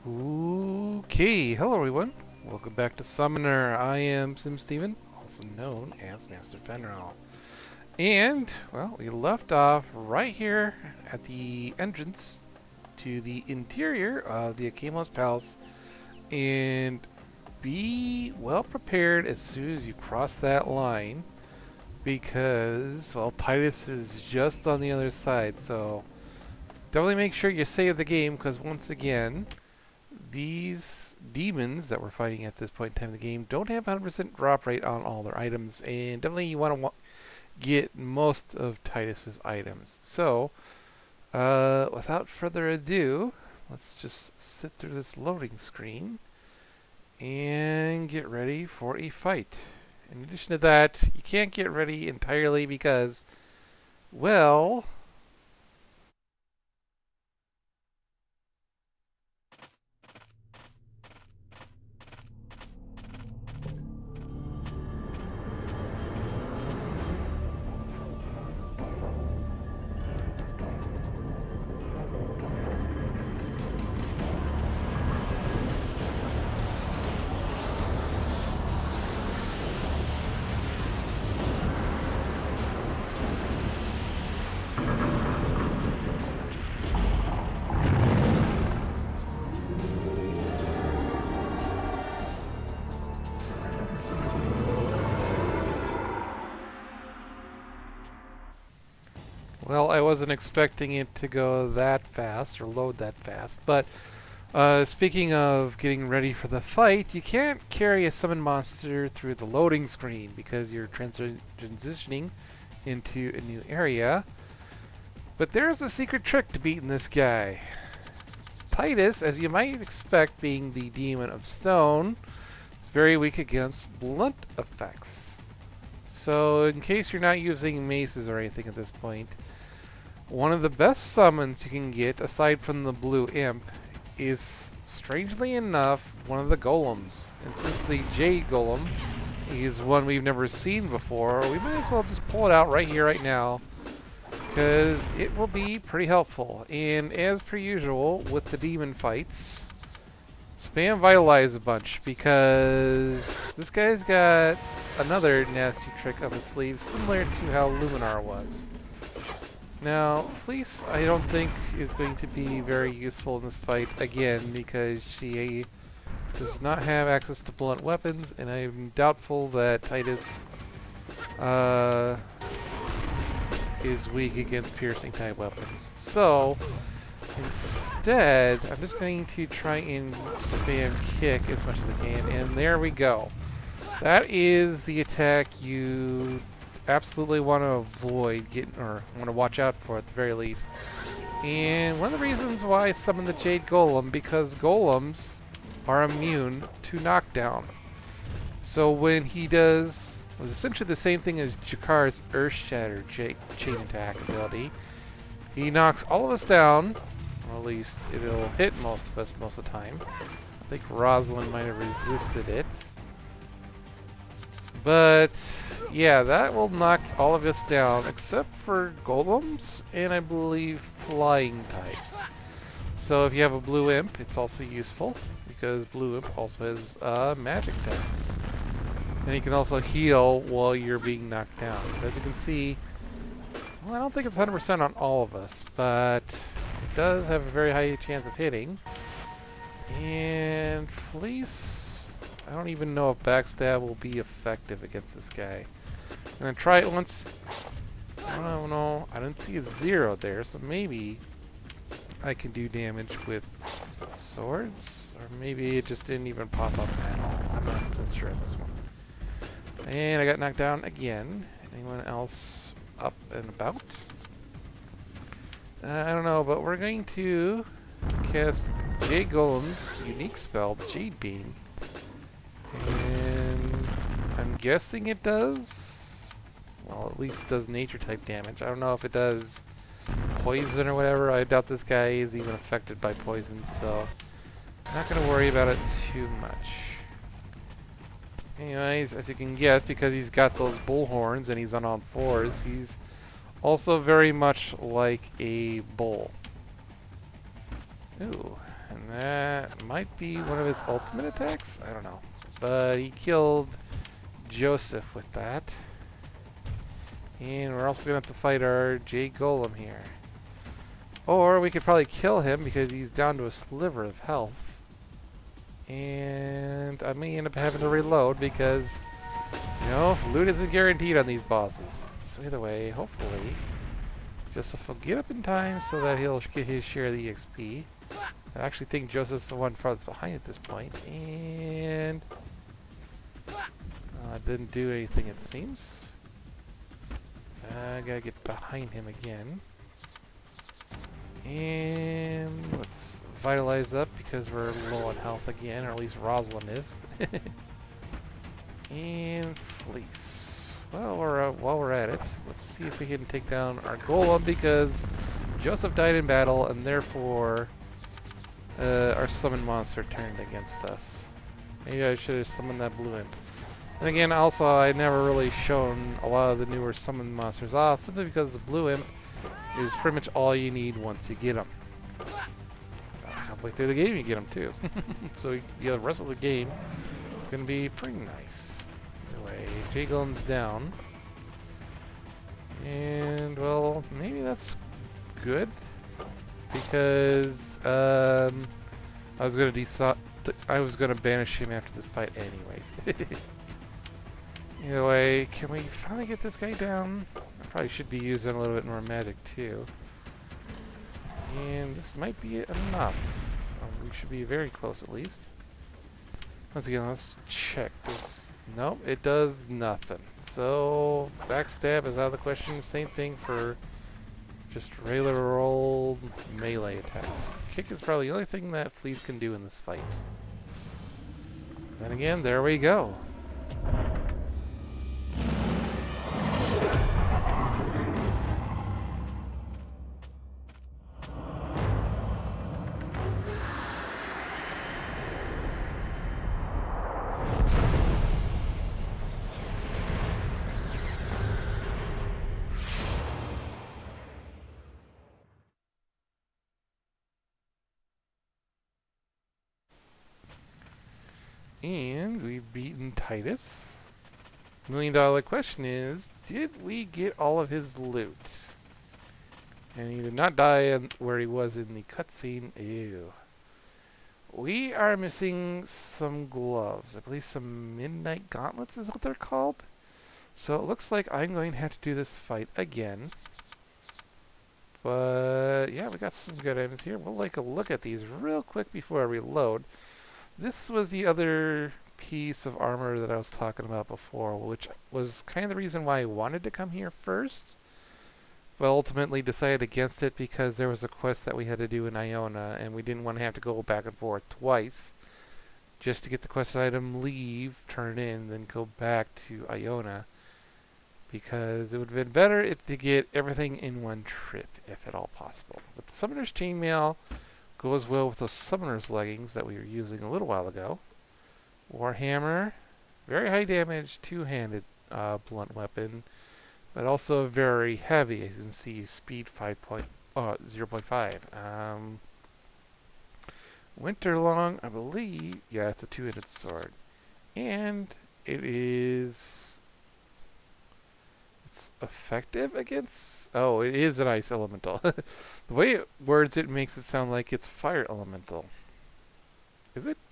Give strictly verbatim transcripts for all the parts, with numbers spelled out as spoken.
Okay, hello everyone. Welcome back to Summoner. I am SIMSteven, also known as Master Fenral. And, well, we left off right here at the entrance to the interior of the Ikaemos Palace. And be well prepared as soon as you cross that line, because, well, Titus is just on the other side. So definitely make sure you save the game, because once again, these demons that we're fighting at this point in time in the game don't have one hundred percent drop rate on all their items, and definitely you want to wa get most of Titus's items. So, uh, without further ado, let's just sit through this loading screen and get ready for a fight. In addition to that, you can't get ready entirely because, well, Well, I wasn't expecting it to go that fast or load that fast, but uh, speaking of getting ready for the fight, you can't carry a summon monster through the loading screen because you're trans transitioning into a new area. But there's a secret trick to beating this guy. Titus, as you might expect, being the demon of stone, is very weak against blunt effects. So in case you're not using maces or anything at this point, one of the best summons you can get, aside from the blue imp, is, strangely enough, one of the golems. And since the jade golem is one we've never seen before, we might as well just pull it out right here, right now, because it will be pretty helpful. And as per usual, with the demon fights, spam Vitalize a bunch, because this guy's got another nasty trick up his sleeve, similar to how Luminar was. Now, Fleece, I don't think is going to be very useful in this fight, again, because she does not have access to blunt weapons, and I'm doubtful that Titus uh, is weak against piercing type weapons. So, instead, I'm just going to try and spam kick as much as I can, and there we go. That is the attack you absolutely want to avoid getting, or want to watch out for at the very least. And one of the reasons why I summoned the Jade Golem, because golems are immune to knockdown. So when he does, it was essentially the same thing as Jakar's Earth Shatter chain attack ability. He knocks all of us down, or at least it'll hit most of us most of the time. I think Rosalind might have resisted it. But yeah, that will knock all of us down, except for golems and I believe flying types. So if you have a blue imp, it's also useful, because blue imp also has uh, magic attacks. And you can also heal while you're being knocked down. But as you can see, well, I don't think it's one hundred percent on all of us, but it does have a very high chance of hitting. And Fleece, I don't even know if backstab will be effective against this guy. I'm gonna try it once. I don't know. I didn't see a zero there, so maybe I can do damage with swords, or maybe it just didn't even pop up at all. I'm not one hundred percent sure on this one. And I got knocked down again. Anyone else up and about? Uh, I don't know, but we're going to cast Jade Golem's unique spell, Jade Beam. And I'm guessing it does, well, at least does nature type damage. I don't know if it does poison or whatever. I doubt this guy is even affected by poison, so I'm not going to worry about it too much. Anyways, as you can guess, because he's got those bull horns and he's on all fours, he's also very much like a bull. Ooh, and that might be one of his ultimate attacks? I don't know. But he killed Joseph with that. And we're also going to have to fight our J Golem here. Or we could probably kill him because he's down to a sliver of health. And I may end up having to reload because, you know, loot isn't guaranteed on these bosses. So either way, hopefully, Joseph will get up in time so that he'll get his share of the E X P. I actually think Joseph's the one farthest behind at this point. And uh, didn't do anything, it seems. I gotta get behind him again. And let's vitalize up because we're low on health again, or at least Rosalind is. And fleece. Well, we're, uh, while we're at it, let's see if we can take down our golem because Joseph died in battle, and therefore uh, our summon monster turned against us. Maybe I should have summoned that blue imp. And again, also, I never really shown a lot of the newer summon monsters off, simply because the blue imp is pretty much all you need once you get them. Halfway through the game, you get them too. So yeah, the rest of the game is going to be pretty nice. Anyway, J Golem's down. And, well, maybe that's good. Because, um, I was going to decide... I was going to banish him after this fight anyways. Either way, can we finally get this guy down? I probably should be using a little bit more magic too. And this might be enough. Um, we should be very close at least. Once again, let's check this. Nope, it does nothing. So, backstab is out of the question. Same thing for just regular old melee attacks. Kick is probably the only thing that Fleece can do in this fight. Then again, there we go. And we've beaten Titus. Million dollar question is, did we get all of his loot? And he did not die in where he was in the cutscene. Ew. We are missing some gloves. I believe some midnight gauntlets is what they're called. So it looks like I'm going to have to do this fight again. But yeah, we got some good items here. We'll take a look at these real quick before I reload. This was the other piece of armor that I was talking about before, which was kind of the reason why I wanted to come here first, but ultimately decided against it because there was a quest that we had to do in Iona, and we didn't want to have to go back and forth twice just to get the quest item, leave, turn it in, then go back to Iona, because it would have been better if to get everything in one trip, if at all possible. But the Summoner's Chainmail goes well with the Summoner's Leggings that we were using a little while ago. Warhammer, very high damage, two-handed uh, blunt weapon, but also very heavy. As you can see, speed five point zero point five. Um, Winterlong, I believe, yeah, it's a two-handed sword, and it is it's effective against. Oh, it is an ice elemental. The way it words it makes it sound like it's fire elemental. Is it?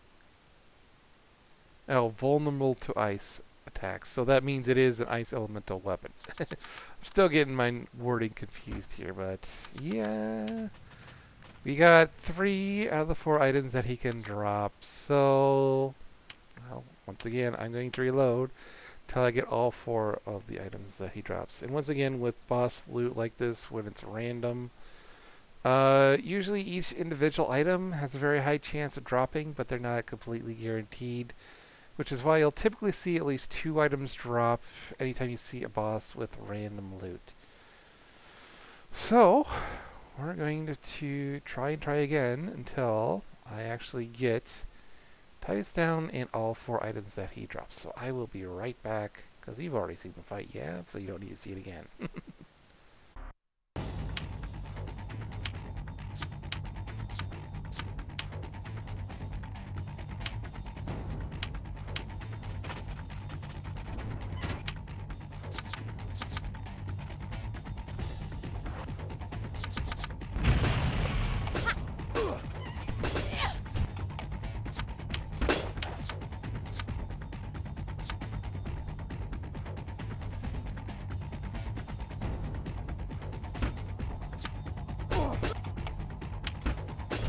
Oh, vulnerable to ice attacks. So that means it is an ice elemental weapon. I'm still getting my wording confused here, but yeah. We got three out of the four items that he can drop. So, well, once again, I'm going to reload till I get all four of the items that he drops. And once again, with boss loot like this, when it's random, uh, usually each individual item has a very high chance of dropping, but they're not completely guaranteed, which is why you'll typically see at least two items drop anytime you see a boss with random loot. So, we're going to, to try and try again until I actually get Titus down and all four items that he drops. So I will be right back, because you've already seen the fight, yeah? So you don't need to see it again.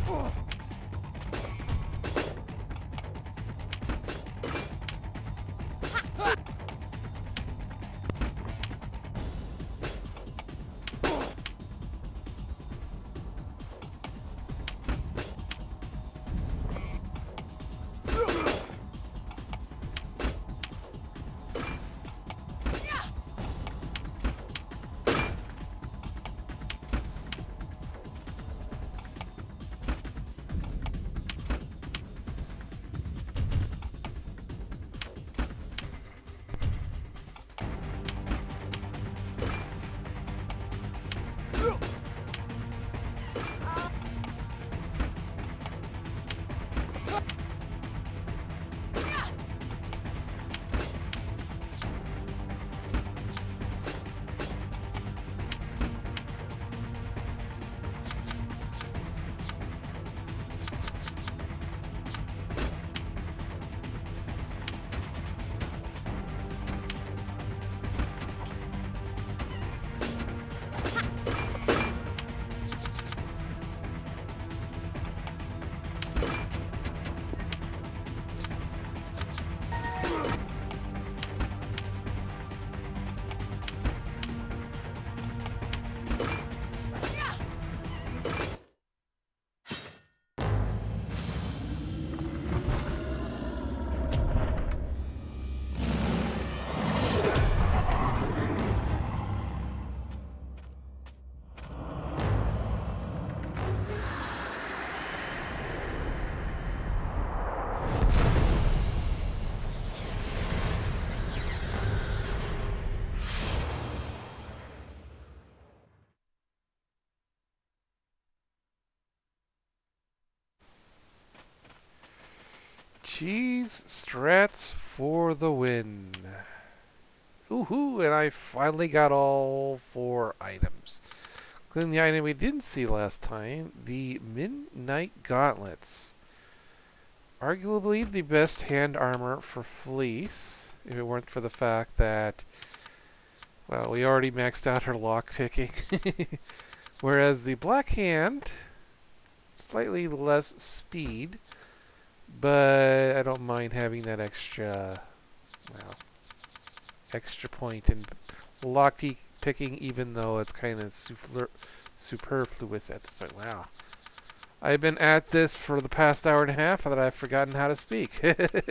Cheese strats for the win. Woohoo, and I finally got all four items. Including the item we didn't see last time, the Midnight Gauntlets. Arguably the best hand armor for Fleece, if it weren't for the fact that, well, we already maxed out her lockpicking. Whereas the Black Hand, slightly less speed, but I don't mind having that extra, well, extra point in lock picking, even though it's kind of superfluous at this point. Wow. I've been at this for the past hour and a half that I've forgotten how to speak.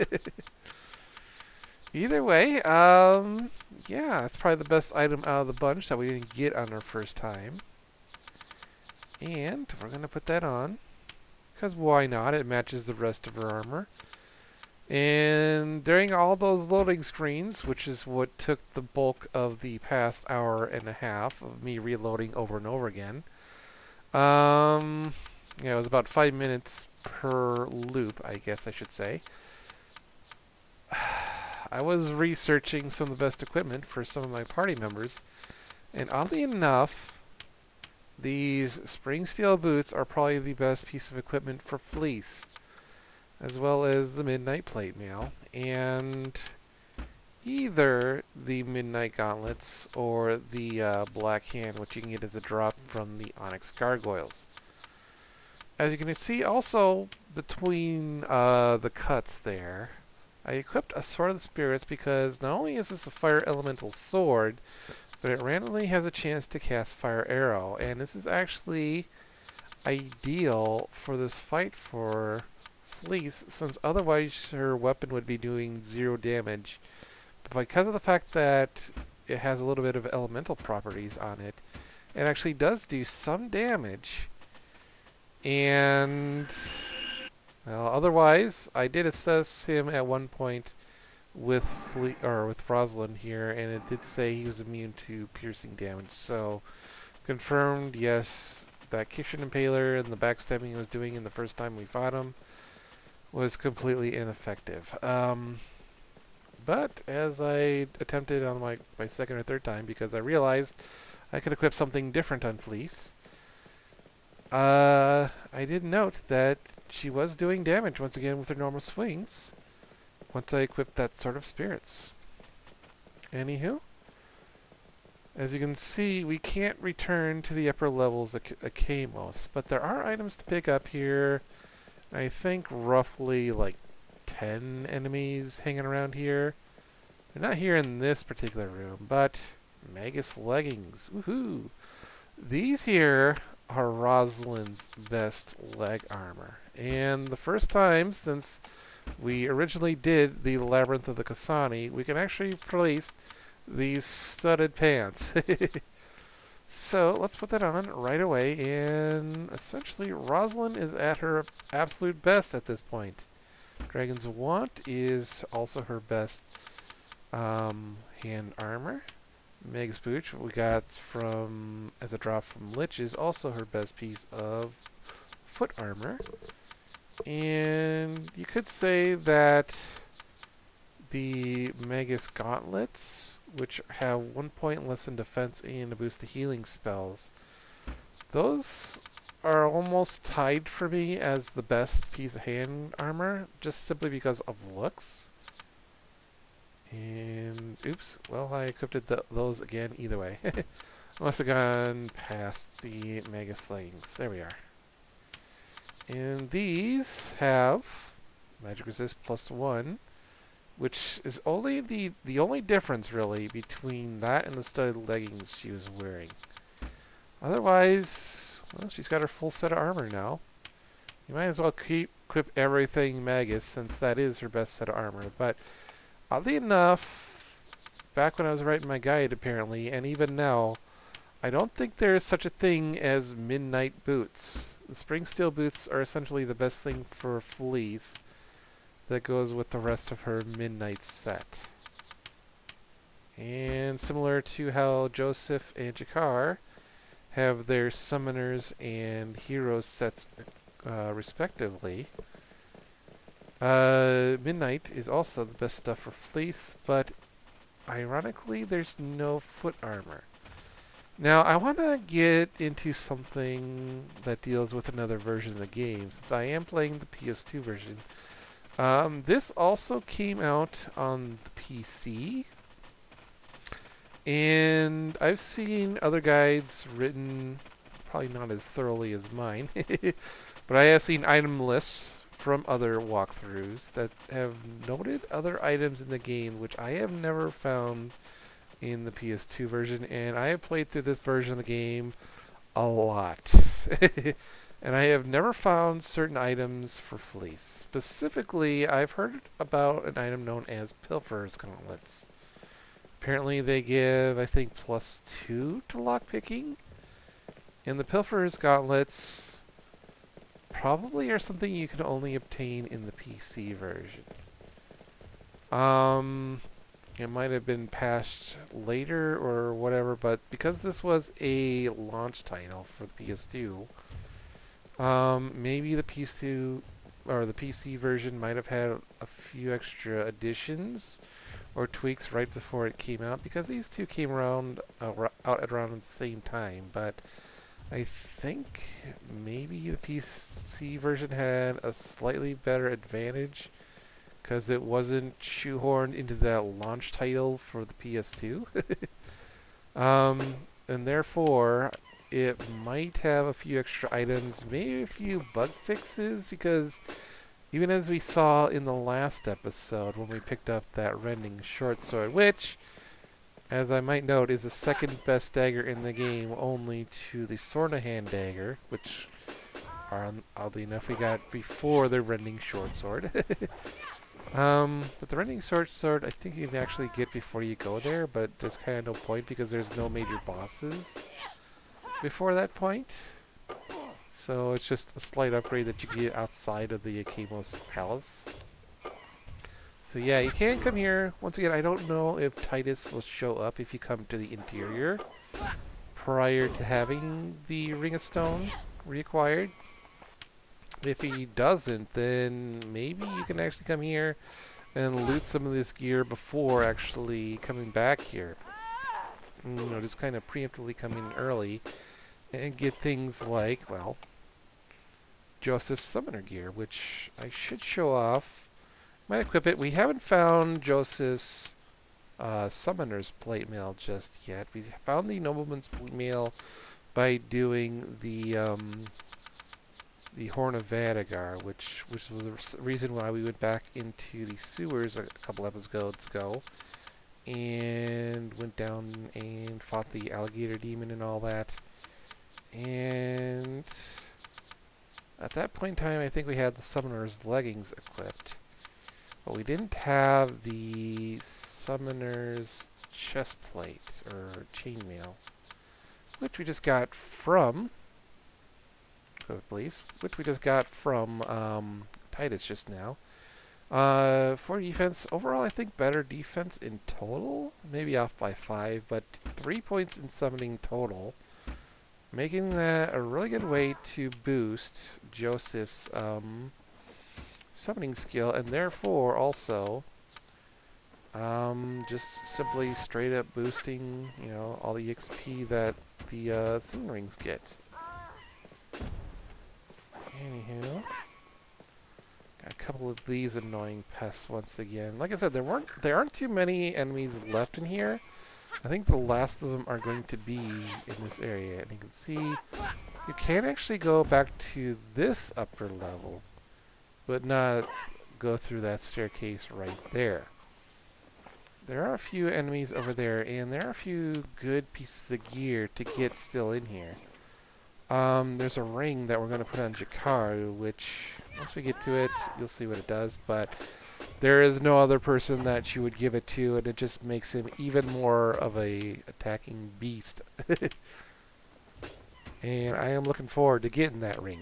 Either way, um, yeah, it's probably the best item out of the bunch that we didn't get on our first time. And we're going to put that on, because why not? It matches the rest of her armor. And during all those loading screens, which is what took the bulk of the past hour and a half of me reloading over and over again, um, yeah, it was about five minutes per loop, I guess I should say. I was researching some of the best equipment for some of my party members, and oddly enough, these spring steel boots are probably the best piece of equipment for Fleece, as well as the Midnight Plate Mail, and either the Midnight Gauntlets or the uh, Black Hand, which you can get as a drop from the Onyx Gargoyles. As you can see also between uh, the cuts there, I equipped a Sword of the Spirits because not only is this a fire elemental sword, but it randomly has a chance to cast Fire Arrow, and this is actually ideal for this fight for Fleece, since otherwise her weapon would be doing zero damage. But because of the fact that it has a little bit of elemental properties on it, it actually does do some damage. And well, otherwise, I did assess him at one point with Fle or with Rosalind here, and it did say he was immune to piercing damage. So confirmed, yes, that Kitchen Impaler and the backstabbing he was doing in the first time we fought him was completely ineffective. Um, but as I attempted on my, my second or third time, because I realized I could equip something different on Fleece, uh, I did note that she was doing damage once again with her normal swings once I equipped that Sword of Spirits. Anywho, As you can see, we can't return to the upper levels of Ikaemos, but there are items to pick up here. I think roughly like ten enemies hanging around here. They're not here in this particular room, but Magus leggings. Woohoo! These here are Rosalind's best leg armor. And the first time since we originally did the Labyrinth of the Kasani, we can actually place these studded pants. So let's put that on right away, and essentially Rosalind is at her absolute best at this point. Dragon's Want is also her best um, hand armor. Meg's Booch we got from as a drop from Lich is also her best piece of foot armor. And you could say that the Magus Gauntlets, which have one point less in defense and a boost to healing spells, those are almost tied for me as the best piece of hand armor, just simply because of looks. And oops, well, I equipped th those again either way. I must have gone past the Magus leggings. There we are. And these have magic resist plus one, which is only the the only difference really between that and the studded leggings she was wearing. Otherwise, well, she's got her full set of armor now. You might as well keep equip everything Magus, since that is her best set of armor. But oddly enough, back when I was writing my guide apparently, and even now, I don't think there is such a thing as midnight boots. The spring steel boots are essentially the best thing for Felice that goes with the rest of her midnight set. And similar to how Joseph and Jakar have their summoners and heroes sets uh, respectively, uh, Midnight is also the best stuff for Fleece, but ironically there's no foot armor. Now I want to get into something that deals with another version of the game, since I am playing the P S two version. Um, this also came out on the P C, and I've seen other guides written, probably not as thoroughly as mine, but I have seen item lists from other walkthroughs that have noted other items in the game which I have never found in the P S two version, and I have played through this version of the game a lot. And I have never found certain items for Fleece. Specifically, I've heard about an item known as Pilferer's Gauntlets. Apparently they give, I think, plus two to lockpicking. And the Pilferer's Gauntlets probably are something you can only obtain in the P C version. Um, it might have been patched later or whatever, but because this was a launch title for the P S two, um, maybe the P S two or the P C version might have had a few extra additions or tweaks right before it came out, because these two came around uh, out at around the same time. But I think maybe the P C version had a slightly better advantage because it wasn't shoehorned into that launch title for the P S two. um, and therefore, it might have a few extra items, maybe a few bug fixes, because even as we saw in the last episode when we picked up that rending short sword, which, as I might note, is the second best dagger in the game, only to the Sornahan dagger, which, are, oddly enough, we got before the rending short sword. um, but the rending short sword, I think you can actually get before you go there, but there's kind of no point because there's no major bosses before that point. So it's just a slight upgrade that you get outside of the Ikaemos Palace. So yeah, you can come here. Once again, I don't know if Titus will show up if you come to the interior prior to having the Ring of Stone reacquired. If he doesn't, then maybe you can actually come here and loot some of this gear before actually coming back here. You know, just kind of preemptively come in early and get things like, well, Joseph's Summoner gear, which I should show off. Might equip it. We haven't found Joseph's uh, Summoner's Plate Mail just yet. We found the Nobleman's Plate Mail by doing the um, the Horn of Vadagar, which which was the reason why we went back into the sewers a couple episodes ago and went down and fought the alligator demon and all that. And at that point in time, I think we had the Summoner's leggings equipped, but we didn't have the Summoner's chest plate or chainmail, which we just got from, please, which we just got from um, Titus just now. Uh, for defense, overall, I think better defense in total, maybe off by five, but three points in summoning total, making that a really good way to boost Joseph's um, summoning skill, and therefore also um, just simply straight up boosting, you know, all the E X P that the uh, Sling Rings get. Anywho, got a couple of these annoying pests once again. Like I said, there weren't there aren't too many enemies left in here. I think the last of them are going to be in this area, and you can see you can actually go back to this upper level, but not go through that staircase right there. There are a few enemies over there, and there are a few good pieces of gear to get still in here. Um, there's a ring that we're going to put on Jakar, which, once we get to it, you'll see what it does, but there is no other person that you would give it to, and it just makes him even more of a attacking beast. And I am looking forward to getting that ring.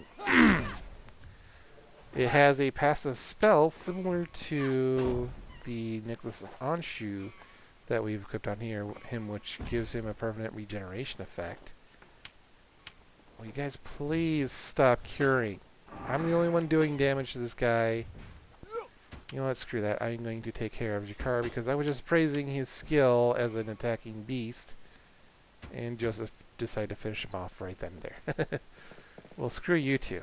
It has a passive spell similar to the Necklace of Anshu that we've equipped on here, him, which gives him a permanent regeneration effect. Will you guys please stop curing? I'm the only one doing damage to this guy. You know what, screw that. I'm going to take care of Jakar because I was just praising his skill as an attacking beast. And Joseph decided to finish him off right then and there. Well, screw you two.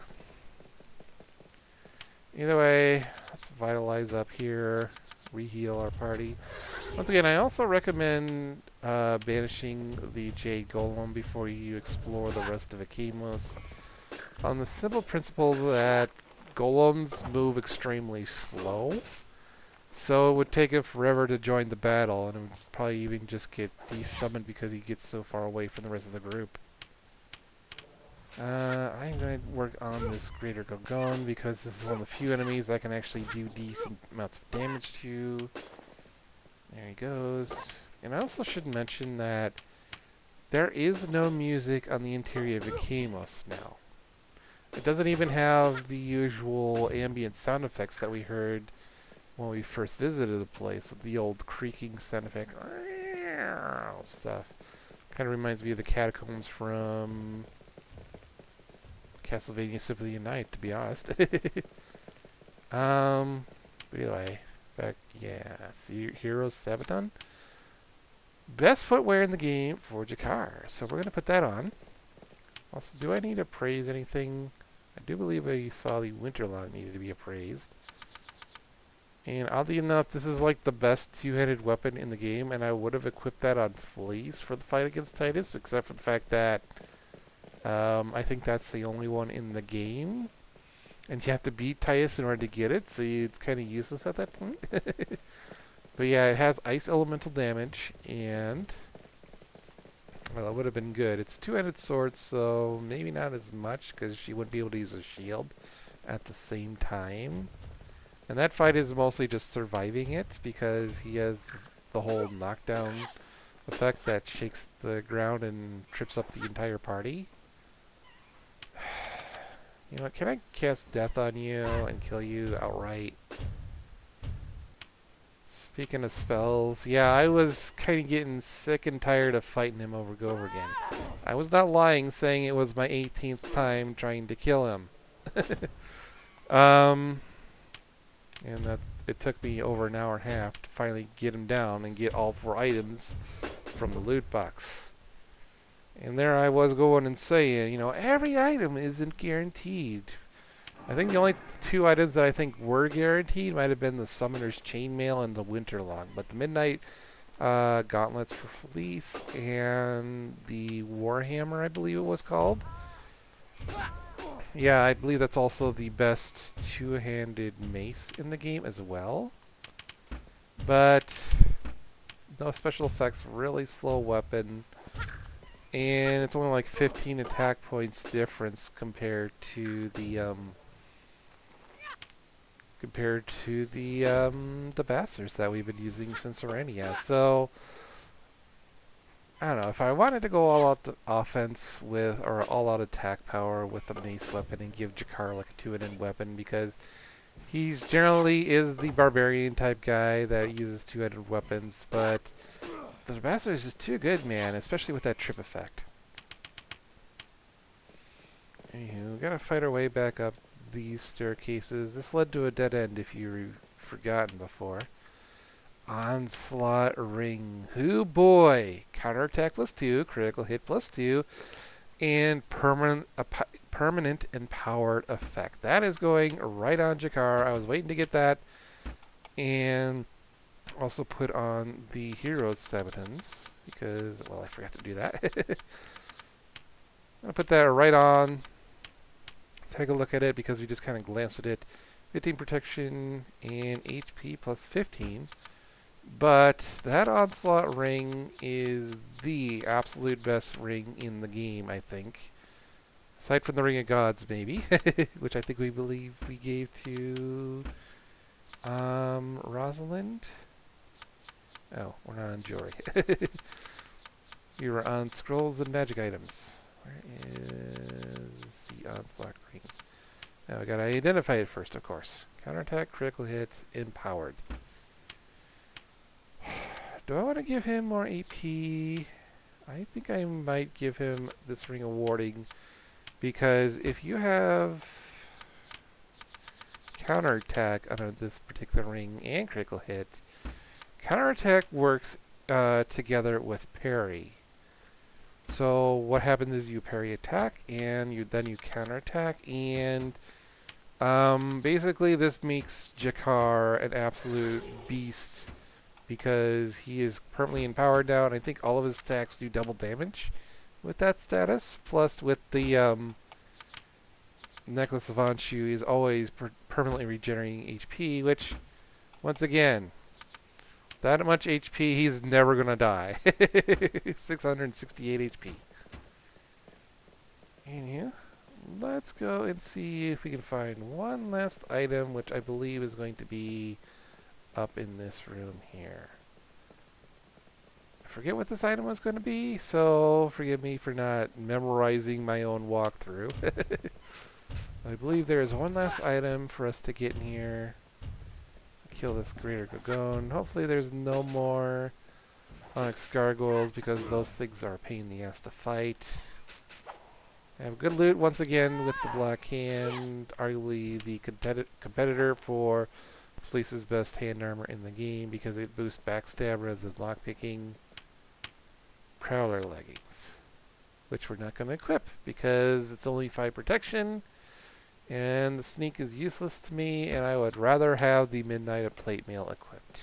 Either way, let's vitalize up here, reheal our party. Once again, I also recommend uh, banishing the Jade Golem before you explore the rest of Ikaemos, on the simple principle that golems move extremely slow, so it would take him forever to join the battle, and it would probably even just get desummoned because he gets so far away from the rest of the group. Uh, I'm going to work on this Greater Gorgon because this is one of the few enemies I can actually do decent amounts of damage to. There he goes. And I also should mention that there is no music on the interior of Ikaemos now. It doesn't even have the usual ambient sound effects that we heard when we first visited the place, with the old creaking sound effect stuff. Kind of reminds me of the catacombs from Castlevania Symphony of the Night, to be honest. um, but anyway, back, yeah, see, Hero Sabaton. Best footwear in the game for Jakar, so we're going to put that on. Also, do I need to praise anything? I do believe I saw the Winterlong needed to be appraised. And oddly enough, this is like the best two-handed weapon in the game, and I would have equipped that on Fleece for the fight against Titus, except for the fact that um, I think that's the only one in the game. And you have to beat Titus in order to get it, so it's kind of useless at that point. But yeah, it has ice elemental damage, and well, it would have been good. It's a two-handed sword, so maybe not as much, because she wouldn't be able to use a shield at the same time. And that fight is mostly just surviving it, because he has the whole knockdown effect that shakes the ground and trips up the entire party. You know what, can I cast death on you and kill you outright? Speaking of spells, yeah, I was kind of getting sick and tired of fighting him over and over again. I was not lying saying it was my eighteenth time trying to kill him. um, and that it took me over an hour and a half to finally get him down and get all four items from the loot box. And there I was going and saying, you know, every item isn't guaranteed. I think the only two items that I think were guaranteed might have been the Summoner's Chainmail and the Winterlong. But the Midnight uh, gauntlets for Fleece, and the Warhammer, I believe it was called. Yeah, I believe that's also the best two-handed mace in the game as well. But no special effects, really slow weapon. And it's only like fifteen attack points difference compared to the um, compared to the um, the bastards that we've been using since Serenia. So I don't know, if I wanted to go all out the offense with, or all out attack power with a mace weapon and give Jakar like a two-handed weapon, because he's generally is the barbarian type guy that uses two-handed weapons, but the bastard is just too good, man, especially with that trip effect. Anywho, we gotta fight our way back up these staircases. This led to a dead end if you've forgotten before. Onslaught Ring. Hoo boy! Counterattack plus two, critical hit plus two, and permanent permanent empowered effect. That is going right on Jakar. I was waiting to get that. And also put on the Hero's Sabatons, because, well, I forgot to do that. I'm going to put that right on. Take a look at it, because we just kind of glanced at it. fifteen protection and H P plus fifteen. But that Onslaught Ring is the absolute best ring in the game, I think. Aside from the Ring of Gods, maybe. Which I think we believe we gave to um, Rosalind. Oh, we're not on jewelry. We were on scrolls and magic items. Where is the Onslaught Ring? Now we gotta identify it first, of course. Counterattack, critical hit, empowered. Do I want to give him more A P? I think I might give him this Ring of Warding, because if you have counterattack under this particular ring and critical hit, counterattack works uh, together with parry. So what happens is you parry attack, and you then you counterattack, and um, basically this makes Jakar an absolute beast, because he is permanently empowered now, and I think all of his attacks do double damage with that status. Plus, with the um, Necklace of Anshu, is always per permanently regenerating H P, which, once again, that much H P, he's never going to die. six hundred sixty-eight H P. Anyhow, let's go and see if we can find one last item, which I believe is going to be up in this room here. I forget what this item was going to be, so forgive me for not memorizing my own walkthrough. I believe there is one last item for us to get in here. Kill this greater Gorgon. Hopefully there's no more Onyx Gargoyles, because those things are a pain in the ass to fight. I have good loot once again with the Black Hand, arguably the competi competitor for Fleece's best hand armor in the game, because it boosts backstab rather than lockpicking. Prowler leggings, which we're not going to equip because it's only five protection, and the sneak is useless to me, and I would rather have the Midnight Plate Mail equipped.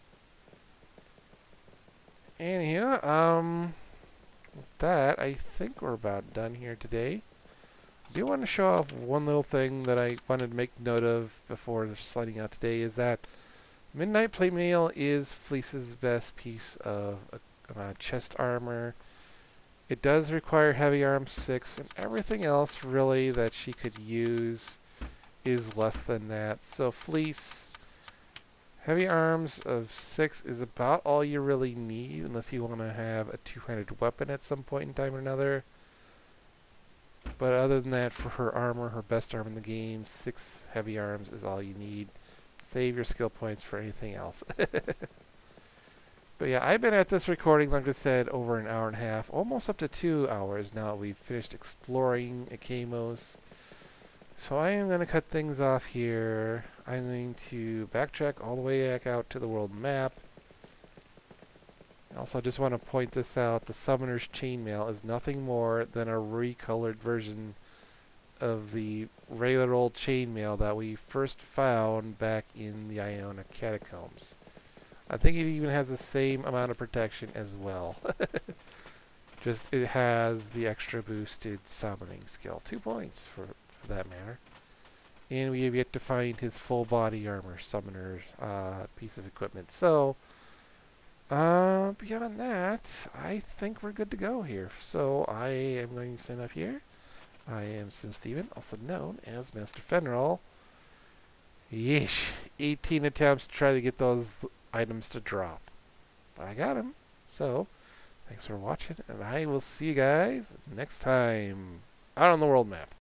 Anyhow, um, with that, I think we're about done here today. I do want to show off one little thing that I wanted to make note of before sliding out today, is that Midnight Plate Mail is Fleece's best piece of uh, chest armor. It does require heavy arm six, and everything else really that she could use is less than that. So Fleece, heavy arms of six is about all you really need, unless you want to have a two-handed weapon at some point in time or another. But other than that, for her armor, her best arm in the game, six heavy arms is all you need. Save your skill points for anything else. But yeah, I've been at this recording, like I said, over an hour and a half, almost up to two hours now. We've finished exploring Ikaemos. So I am going to cut things off here. I'm going to backtrack all the way back out to the world map. Also, I just want to point this out. The Summoner's Chainmail is nothing more than a recolored version of the regular old chainmail that we first found back in the Iona Catacombs. I think it even has the same amount of protection as well. Just it has the extra boosted summoning skill. Two points for, for that matter. And we have yet to find his full body armor summoner uh, piece of equipment. So, uh, beyond that, I think we're good to go here. So I am going to sign off here. I am SIMSteven, also known as Master Fenral. Yeesh, eighteen attempts to try to get those items to drop. But I got them. So, thanks for watching, and I will see you guys next time out on the world map.